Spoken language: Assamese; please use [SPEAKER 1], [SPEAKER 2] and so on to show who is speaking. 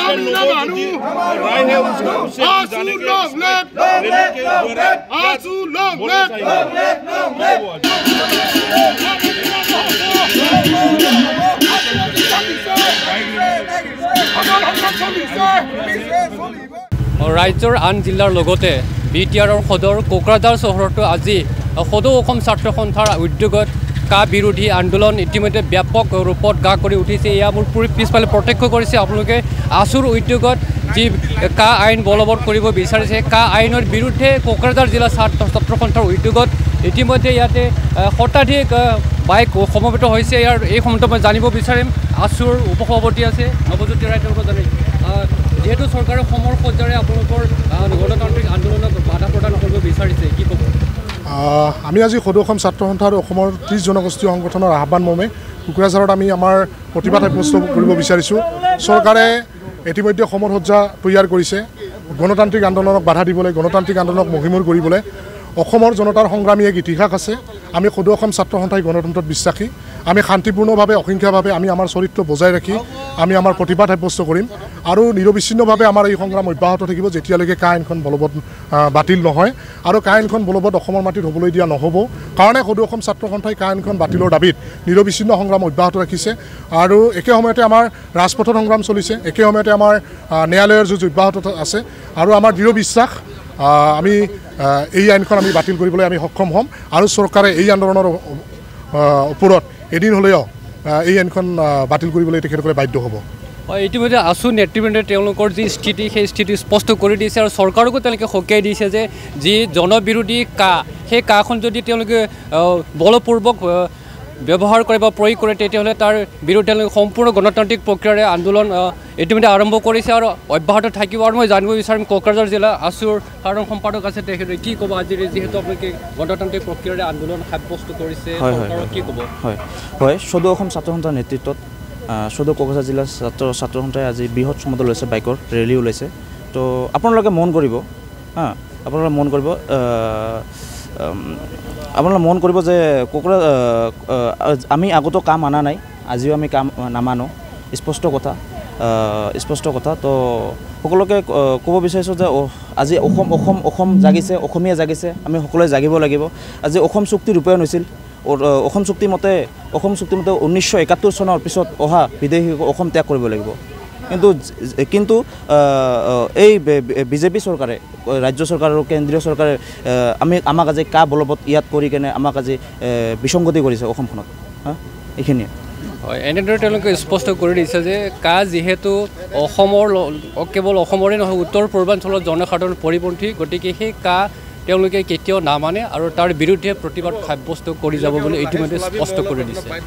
[SPEAKER 1] ৰাজ্যৰ আন জিলাৰ লগতে বিটিআৰৰ সদৰ কোকৰাঝাৰ চহৰতো আজি সদৌ অসম ছাত্ৰ সন্থাৰ উদ্যোগত কা বিৰোধী আন্দোলন ইতিমধ্যে ব্যাপক ৰূপত গা কৰি উঠিছে। এয়া মোৰ পিছফালে প্ৰত্যক্ষ কৰিছে আপোনালোকে। আছুৰ উদ্যোগত যি কা আইন বলবৎ কৰিব বিচাৰিছে, কা আইনৰ বিৰুদ্ধে কোকৰাঝাৰ জিলা ছাত্ৰ সন্থাৰ উদ্যোগত ইতিমধ্যে ইয়াতে শতাধিক বাইক সমবেত হৈছে। ইয়াৰ এই সময়ত মই জানিব বিচাৰিম আছুৰ উপসভাপতি আছে নৱজ্যোতি ৰায়, তেওঁলোকক জানিম যেহেতু চৰকাৰে সমৰ সজ্জাৰে আপোনালোকৰ গণতান্ত্ৰিক আন্দোলনক বাধা প্ৰদান কৰিব বিচাৰিছে, কি ক'ব?
[SPEAKER 2] আমি আজি সদৌ অসম ছাত্ৰ সন্থা আৰু অসমৰ 30 জনগোষ্ঠীয় সংগঠনৰ আহ্বান মৰ্মে কোকৰাঝাৰত আমি আমাৰ প্ৰতিবাদ সাব্যস্ত কৰিব বিচাৰিছোঁ। চৰকাৰে ইতিমধ্যে সমৰ সজ্জা তৈয়াৰ কৰিছে গণতান্ত্ৰিক আন্দোলনক বাধা দিবলৈ, গণতান্ত্ৰিক আন্দোলনক মহিমূৰ কৰিবলৈ। অসমৰ জনতাৰ সংগ্ৰামী এক ইতিহাস আছে। আমি সদৌ অসম ছাত্ৰ সন্থাই গণতন্ত্ৰত বিশ্বাসী। আমি শান্তিপূৰ্ণভাৱে অহিংসাভাৱে আমি আমাৰ চৰিত্ৰ বজাই ৰাখি আমি আমাৰ প্ৰতিবাদ সাব্যস্ত কৰিম আৰু নিৰবিচ্ছিন্নভাৱে আমাৰ এই সংগ্ৰাম অব্যাহত থাকিব যেতিয়ালৈকে কা আইনখন বলবৎ বাতিল নহয়। আৰু কা আইনখন বলবৎ অসমৰ মাটিত হ'বলৈ দিয়া নহ'ব। কাৰণে সদৌ অসম ছাত্ৰ সন্থাই কা আইনখন বাতিলৰ দাবীত নিৰবিচ্ছিন্ন সংগ্ৰাম অব্যাহত ৰাখিছে। আৰু একে সময়তে আমাৰ ৰাজপথত সংগ্ৰাম চলিছে, একে সময়তে আমাৰ ন্যায়ালয়ৰ যুঁজ অব্যাহত আছে। আৰু আমাৰ দৃঢ় বিশ্বাস আমি এই আইনখন আমি বাতিল কৰিবলৈ আমি সক্ষম হ'ম আৰু চৰকাৰে এই আন্দোলনৰ ওপৰত এদিন হ'লেও এই আইনখন বাতিল কৰিবলৈ তেখেতসকলে বাধ্য হ'ব।
[SPEAKER 1] ইতিমধ্যে আছু নেতৃবৃন্দে তেওঁলোকৰ যি স্থিতি সেই স্থিতি স্পষ্ট কৰি দিছে আৰু চৰকাৰকো তেওঁলোকে সকীয়াই দিছে যে যি জনবিৰোধী কা সেই কাখন যদি তেওঁলোকে বলপূৰ্বক ব্যৱহাৰ কৰে বা প্ৰয়োগ কৰে তেতিয়াহ'লে তাৰ বিৰুদ্ধে তেওঁলোকে সম্পূৰ্ণ গণতান্ত্ৰিক প্ৰক্ৰিয়াৰে আন্দোলন ইতিমধ্যে আৰম্ভ কৰিছে আৰু অব্যাহত থাকিব। আৰু মই জানিব বিচাৰিম কোকৰাঝাৰ জিলা আছুৰ সাধাৰণ সম্পাদক আছে, তেখেতে কি ক'ব আজি যিহেতু আপোনালোকে গণতান্ত্ৰিক প্ৰক্ৰিয়াৰে আন্দোলন সাব্যস্ত কৰিছে, চৰকাৰক কি ক'ব?
[SPEAKER 3] হয়, সদৌ অসম ছাত্ৰ সন্থাৰ নেতৃত্বত সদৌ কোকৰাঝাৰ জিলাৰ ছাত্ৰ সন্থাই আজি বৃহৎ সমদল ওলাইছে, বাইকৰ ৰেলী ওলাইছে। তো আপোনালোকে মন কৰিব আপোনালোকে মন কৰিব যে আমি আগতো কাম আনা নাই, আজিও আমি কাম নামানো, স্পষ্ট কথা। তো সকলোকে ক'ব বিচাৰিছোঁ যে আজি অসম জাগিছে, অসমীয়া জাগিছে, আমি সকলোৱে জাগিব লাগিব। আজি অসম চুক্তি ৰূপায়ণ হৈছিল। অসম চুক্তি মতে 1971 চনৰ পিছত অহা বিদেশী অসম ত্যাগ কৰিব লাগিব। কিন্তু এই বিজেপি চৰকাৰে, ৰাজ্য চৰকাৰ আৰু কেন্দ্ৰীয় চৰকাৰে আমাক আজি কা বলবৎ ইয়াত কৰি কেনে আমাক আজি বিসংগতি কৰিছে অসমখনত। এইখিনিয়ে
[SPEAKER 1] হয়, এনেদৰে তেওঁলোকে স্পষ্ট কৰি দিছে যে কা যিহেতু অসমৰ কেৱল অসমৰে নহয় উত্তৰ পূৰ্বাঞ্চলৰ জনসাধাৰণ পৰিপন্থী, গতিকে সেই কা তেওঁলোকে কেতিয়াও নামানে আৰু তাৰ বিৰুদ্ধে প্ৰতিবাদ সাব্যস্ত কৰি যাব বুলি ইতিমধ্যে স্পষ্ট কৰি দিছে।